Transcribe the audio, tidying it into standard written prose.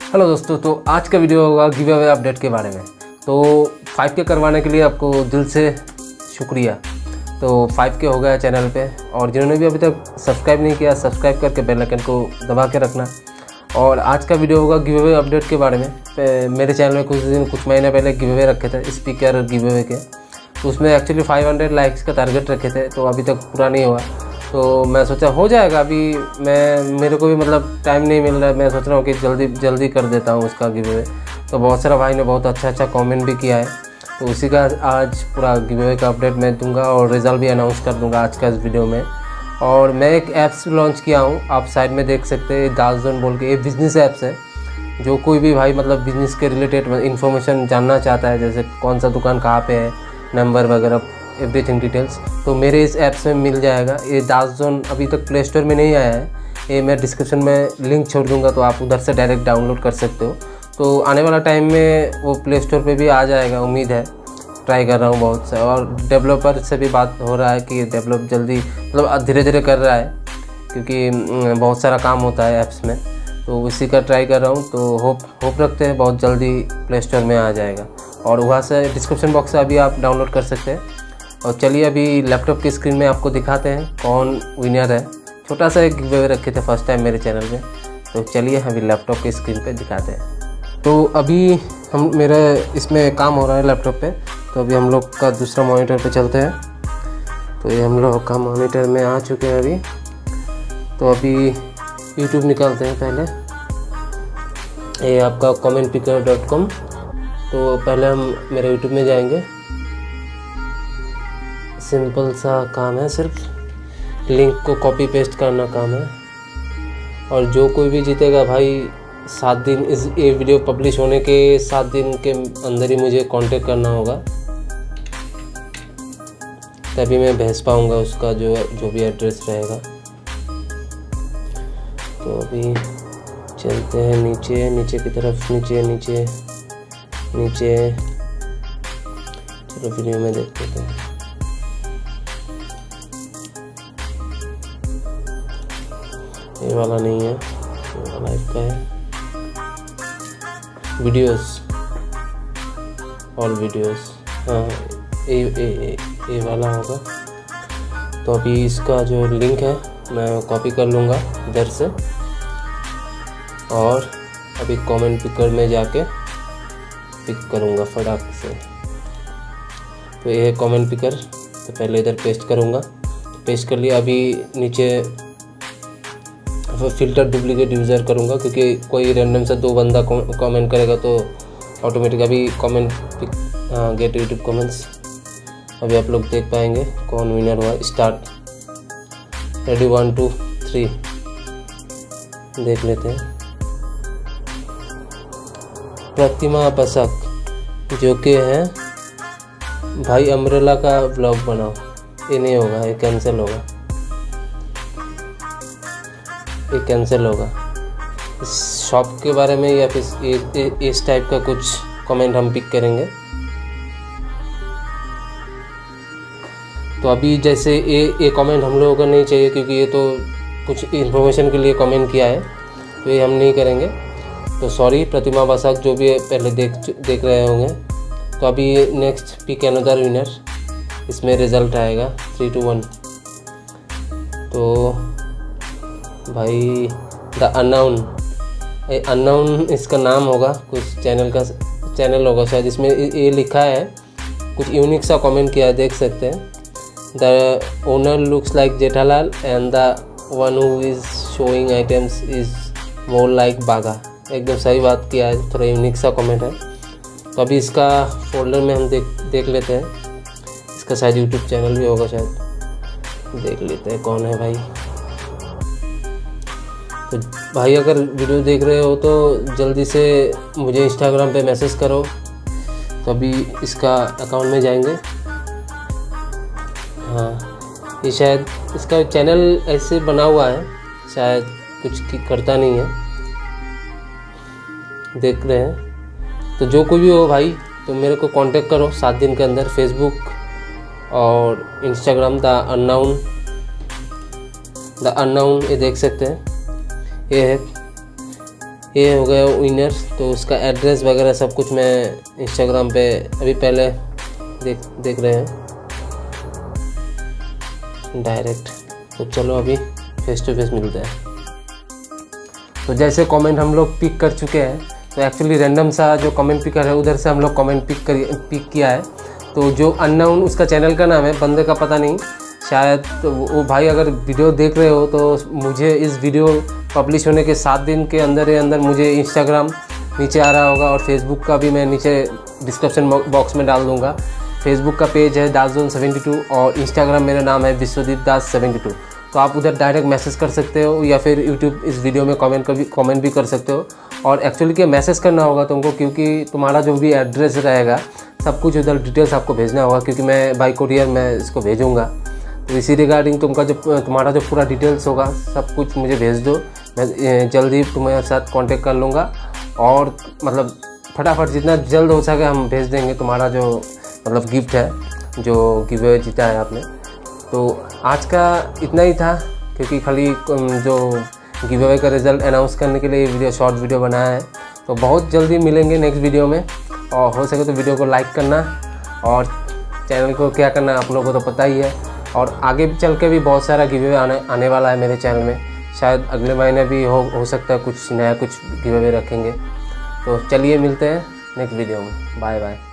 Hello दोस्तों, तो आज का वीडियो होगा गिव अवे अपडेट के बारे में। तो 5K करवाने के लिए आपको दिल से शुक्रिया। तो 5K हो गया चैनल पे, और जिन्होंने भी अभी तक सब्सक्राइब नहीं किया, सब्सक्राइब करके बेल आइकन को दबा के रखना। और आज का वीडियो होगा गिव अवे अपडेट के बारे में। मेरे चैनल में कुछ महीने पहले गिव अवे रखे थे, स्पीकर गिव अवे के। तो उसमें एक्चुअली 500 लाइक्स का टारगेट रखे थे, तो अभी तक पूरा नहीं हुआ। तो मैं सोचा हो जाएगा, अभी मेरे को भी मतलब टाइम नहीं मिल रहा है। मैं सोच रहा हूँ कि जल्दी कर देता हूँ उसका गिव अवे। तो बहुत सारा भाई ने बहुत अच्छा कमेंट भी किया है, तो उसी का आज पूरा गिव अवे का अपडेट मैं दूंगा और रिजल्ट भी अनाउंस कर दूंगा आज का इस वीडियो में। और मैं एक ऐप्स लॉन्च किया हूँ, आप साइड में देख सकते हैं, दासजोन बोल के। ये बिज़नेस ऐप्स है, जो कोई भी भाई मतलब बिज़नेस के रिलेटेड इन्फॉर्मेशन जानना चाहता है, जैसे कौन सा दुकान कहाँ पे है, नंबर वगैरह, एवरीथिंग डिटेल्स, तो मेरे इस ऐप्स में मिल जाएगा। ये दासजोन अभी तक प्ले स्टोर में नहीं आया है, ये मैं डिस्क्रिप्शन में लिंक छोड़ दूंगा, तो आप उधर से डायरेक्ट डाउनलोड कर सकते हो। तो आने वाला टाइम में वो प्ले स्टोर पे भी आ जाएगा, उम्मीद है। ट्राई कर रहा हूँ बहुत से, और डेवलपर से भी बात हो रहा है कि डेवलप जल्दी मतलब धीरे कर रहा है, क्योंकि बहुत सारा काम होता है ऐप्स में। तो उसी का ट्राई कर रहा हूँ। तो होप रखते हैं बहुत जल्दी प्ले स्टोर में आ जाएगा, और वहाँ से डिस्क्रिप्शन बॉक्स से अभी आप डाउनलोड कर सकते हैं। और चलिए अभी लैपटॉप की स्क्रीन में आपको दिखाते हैं कौन विनर है। छोटा सा एक गिव अवे रखे थे फर्स्ट टाइम मेरे चैनल में, तो चलिए अभी लैपटॉप की स्क्रीन पे दिखाते हैं। तो अभी मेरा इसमें काम हो रहा है लैपटॉप पे, तो अभी हम लोग का दूसरा मॉनिटर पे चलते हैं। तो ये हम लोग का मॉनिटर में आ चुके हैं अभी। तो अभी यूट्यूब निकालते हैं पहले, ये आपका commentpicker.com। तो पहले हम मेरे यूट्यूब में जाएंगे। सिंपल सा काम है, सिर्फ लिंक को कॉपी पेस्ट करना काम है। और जो कोई भी जीतेगा भाई, 7 दिन ये वीडियो पब्लिश होने के 7 दिन के अंदर ही मुझे कांटेक्ट करना होगा, तभी मैं भेज पाऊँगा उसका जो भी एड्रेस रहेगा। तो अभी चलते हैं नीचे की तरफ, नीचे चलो वीडियो में देखते हैं। ये वाला नहीं है, ये वाला इसका है, वीडियोस, ऑल वीडियोस। हाँ, ये वाला होगा। तो अभी इसका जो लिंक है मैं कॉपी कर लूँगा इधर से, और अभी कमेंट पिकर में जाके पिक करूँगा फटाक से। तो ये है कमेंट पिकर, तो पहले इधर पेस्ट करूँगा। पेस्ट कर लिया। अभी नीचे फिल्टर डुप्लीकेट यूज़र करूँगा, क्योंकि कोई रैंडम से 2 बंदा कमेंट करेगा तो ऑटोमेटिक अभी comment pick, get YouTube comments. अभी आप लोग देख पाएंगे कौन विनर हुआ। स्टार्ट, रेडी, 1 2 3 देख लेते हैं। प्रतिमा बसक, जो कि है भाई अम्ब्रेला का ब्लॉग बनाओ। ये नहीं होगा, ये कैंसिल होगा, ये कैंसिल होगा। इस शॉप के बारे में या फिर इस टाइप का कुछ कमेंट हम पिक करेंगे। तो अभी जैसे ये कमेंट हम लोगों को नहीं चाहिए, क्योंकि ये तो कुछ इन्फॉर्मेशन के लिए कमेंट किया है, तो ये हम नहीं करेंगे। तो सॉरी प्रतिमा बसाक, जो भी पहले देख रहे होंगे। तो अभी नेक्स्ट पिक अनदर विनर, इसमें रिज़ल्ट आएगा 3 2 1। तो भाई द अननाउन इसका नाम होगा, कुछ चैनल होगा शायद। इसमें ये लिखा है, कुछ यूनिक सा कमेंट किया है, देख सकते हैं। The owner looks like Jethalal and the one who is showing items is more like Bagha. एकदम सही बात किया है, थोड़ा यूनिक सा कमेंट है। तो अभी इसका फोल्डर में हम देख लेते हैं। इसका शायद यूट्यूब चैनल भी होगा, शायद देख लेते हैं कौन है भाई। तो भाई अगर वीडियो देख रहे हो तो जल्दी से मुझे इंस्टाग्राम पे मैसेज करो। तो अभी इसका अकाउंट में जाएंगे। हाँ, ये शायद इसका चैनल ऐसे बना हुआ है, शायद कुछ करता नहीं है, देख रहे हैं। तो जो कोई भी हो भाई, तो मेरे को कांटेक्ट करो 7 दिन के अंदर। फेसबुक और इंस्टाग्राम द अननाउन, ये देख सकते हैं। ये है ये हो गया विनर। तो उसका एड्रेस वगैरह सब कुछ मैं इंस्टाग्राम पे अभी पहले देख रहे हैं डायरेक्ट। तो चलो अभी फेस टू फेस मिलते हैं। तो जैसे कमेंट हम लोग पिक कर चुके हैं, तो एक्चुअली रैंडम सा जो कमेंट पिकर है उधर से हम लोग कमेंट पिक किया है। तो जो अननोन उसका चैनल का नाम है, बंदे का पता नहीं, शायद तो वो भाई अगर वीडियो देख रहे हो तो मुझे इस वीडियो पब्लिश होने के 7 दिन के अंदर मुझे इंस्टाग्राम नीचे आ रहा होगा और फेसबुक का भी मैं नीचे डिस्क्रिप्शन बॉक्स में डाल दूँगा। फेसबुक का पेज है दासजोन72 और इंस्टाग्राम मेरा नाम है विश्वदीप दास 72। तो आप उधर डायरेक्ट मैसेज कर सकते हो या फिर यूट्यूब इस वीडियो में कमेंट भी कर सकते हो। और एक्चुअली क्या मैसेज करना होगा तुमको, क्योंकि तुम्हारा जो भी एड्रेस रहेगा सब कुछ उधर डिटेल्स आपको भेजना होगा, क्योंकि मैं बाय कोरियर मैं इसको भेजूँगा। तो इसी रिगार्डिंग तुम्हारा जो पूरा डिटेल्स होगा सब कुछ मुझे भेज दो। मैं जल्दी तुम्हारे साथ कांटेक्ट कर लूँगा और मतलब फटाफट जितना जल्द हो सके हम भेज देंगे तुम्हारा जो मतलब गिफ्ट है, जो गिव अवे जीता है आपने। तो आज का इतना ही था, क्योंकि खाली जो गिव अवे का रिज़ल्ट अनाउंस करने के लिए वीडियो शॉर्ट वीडियो बनाया है। तो बहुत जल्दी मिलेंगे नेक्स्ट वीडियो में, और हो सके तो वीडियो को लाइक करना और चैनल को क्या करना आप लोगों को तो पता ही है। और आगे चल के भी बहुत सारा गिव अवे आने वाला है मेरे चैनल में, शायद अगले महीने भी हो सकता है कुछ नया कुछ गिव अवे रखेंगे। तो चलिए मिलते हैं नेक्स्ट वीडियो में। Bye bye.